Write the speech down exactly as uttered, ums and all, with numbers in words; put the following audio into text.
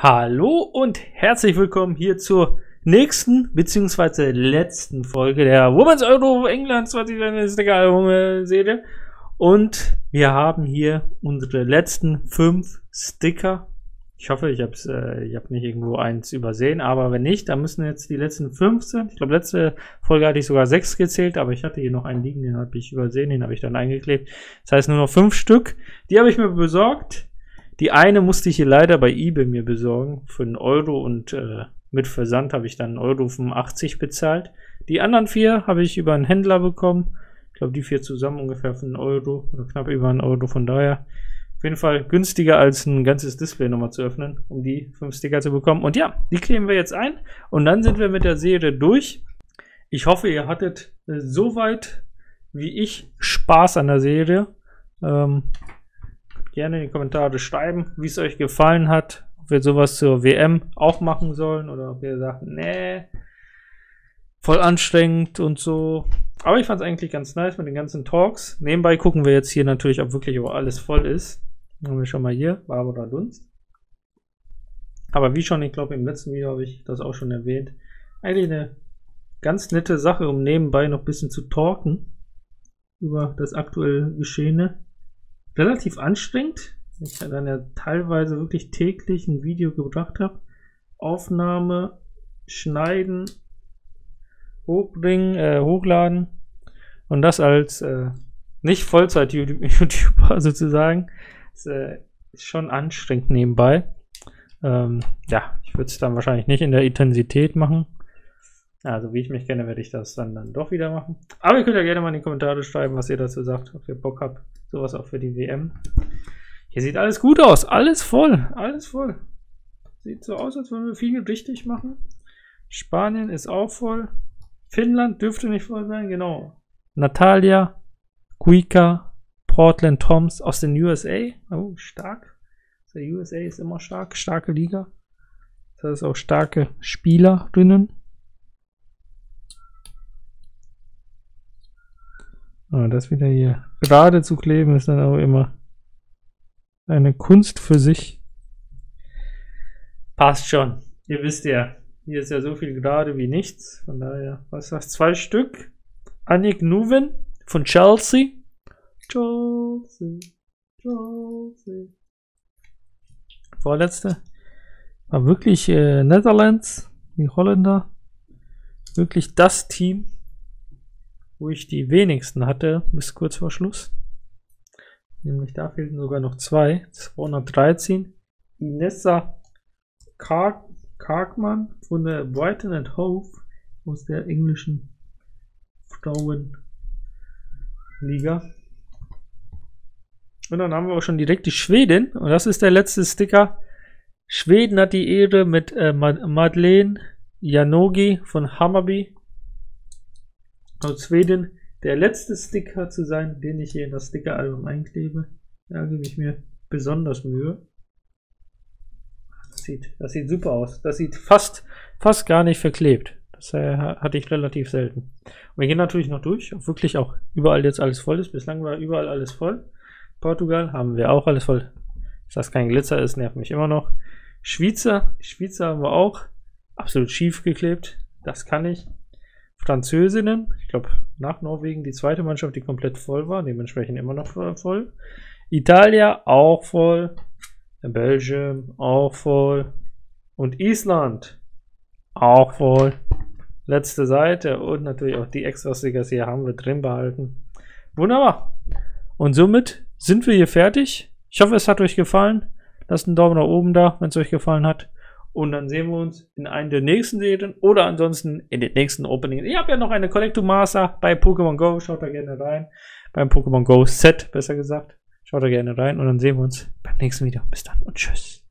Hallo und herzlich willkommen hier zur nächsten bzw. letzten Folge der Women's Euro England zwanzig Sticker-Serie. Und wir haben hier unsere letzten fünf Sticker. Ich hoffe, ich habe äh, ich hab nicht irgendwo eins übersehen, aber wenn nicht, dann müssen jetzt die letzten fünf sein. Ich glaube, letzte Folge hatte ich sogar sechs gezählt, aber ich hatte hier noch einen liegen, den habe ich übersehen, den habe ich dann eingeklebt. Das heißt nur noch fünf Stück. Die habe ich mir besorgt. Die eine musste ich hier leider bei eBay mir besorgen für einen Euro und äh, mit Versand habe ich dann einen Euro fünfundachtzig bezahlt. Die anderen vier habe ich über einen Händler bekommen. Ich glaube, die vier zusammen ungefähr für einen Euro oder knapp über einen Euro. Von daher auf jeden Fall günstiger als ein ganzes Display nochmal zu öffnen, um die fünf Sticker zu bekommen. Und ja, die kleben wir jetzt ein und dann sind wir mit der Serie durch. Ich hoffe, ihr hattet äh, soweit wie ich Spaß an der Serie. Ähm, Gerne in die Kommentare schreiben, wie es euch gefallen hat, ob wir sowas zur W M auch machen sollen oder ob ihr sagt, nee, voll anstrengend und so. Aber ich fand es eigentlich ganz nice mit den ganzen Talks. Nebenbei gucken wir jetzt hier natürlich, ob wirklich auch alles voll ist. Haben wir schon mal hier, Barbara Dunst. Aber wie schon, ich glaube im letzten Video habe ich das auch schon erwähnt, eigentlich eine ganz nette Sache, um nebenbei noch ein bisschen zu talken über das aktuelle Geschehene. Relativ anstrengend, ich dann ja teilweise wirklich täglich ein Video gebracht habe. Aufnahme, schneiden, hochbringen, äh, hochladen und das als äh, nicht Vollzeit-YouTuber sozusagen. Das äh, ist schon anstrengend nebenbei. Ähm, ja, ich würde es dann wahrscheinlich nicht in der Intensität machen. Also wie ich mich kenne, werde ich das dann, dann doch wieder machen. Aber ihr könnt ja gerne mal in die Kommentare schreiben, was ihr dazu sagt, ob ihr Bock habt. Sowas auch für die W M. Hier sieht alles gut aus. Alles voll. Alles voll. Sieht so aus, als würden wir viel richtig machen. Spanien ist auch voll. Finnland dürfte nicht voll sein. Genau. Natalia, Kuika, Portland Toms aus den U S A. Oh, stark. Der U S A ist immer stark. Starke Liga. Das ist auch starke Spielerinnen. Ah, das wieder hier gerade zu kleben ist dann auch immer eine Kunst für sich. Passt schon. Ihr wisst ja, hier ist ja so viel gerade wie nichts. Von daher, was ist das? Zwei Stück. Annick Nuven von Chelsea. Chelsea. Chelsea. Vorletzte. War wirklich äh, Netherlands, die Holländer. Wirklich das Team, wo ich die wenigsten hatte, bis kurz vor Schluss. Nämlich da fehlten sogar noch zwei. zweihundertdreizehn. Inessa Karg Kargmann von der Brighton and Hove aus der englischen Frauenliga. Und dann haben wir auch schon direkt die Schwedin. Und das ist der letzte Sticker. Schweden hat die Ehre mit äh, Madeleine Janogy von Hammarby aus Schweden der letzte Sticker zu sein, den ich hier in das Sticker-Album einklebe. Da gebe ich mir besonders Mühe. Das sieht, das sieht super aus. Das sieht fast, fast gar nicht verklebt. Das äh, hatte ich relativ selten. Und wir gehen natürlich noch durch, ob wirklich auch überall jetzt alles voll ist. Bislang war überall alles voll. Portugal haben wir auch alles voll. Dass das kein Glitzer ist, nervt mich immer noch. Schweizer, die Schweizer haben wir auch absolut schief geklebt. Das kann ich. Französinnen, ich glaube nach Norwegen die zweite Mannschaft, die komplett voll war, dementsprechend immer noch voll. Italia auch voll. Belgien auch voll. Und Island auch voll. Letzte Seite und natürlich auch die Extra-Stickers hier haben wir drin behalten. Wunderbar. Und somit sind wir hier fertig. Ich hoffe, es hat euch gefallen. Lasst einen Daumen nach oben da, wenn es euch gefallen hat. Und dann sehen wir uns in einer der nächsten Serien oder ansonsten in den nächsten Openings. Ich habe ja noch eine Collector Master bei Pokémon Go. Schaut da gerne rein. Beim Pokémon Go Set, besser gesagt. Schaut da gerne rein und dann sehen wir uns beim nächsten Video. Bis dann und tschüss.